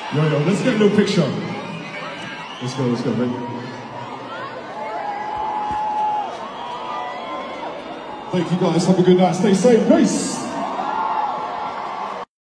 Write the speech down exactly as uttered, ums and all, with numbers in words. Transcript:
Yo, yo, let's get a little picture. Let's go, let's go, ready? Thank you guys, have a good night, stay safe, peace!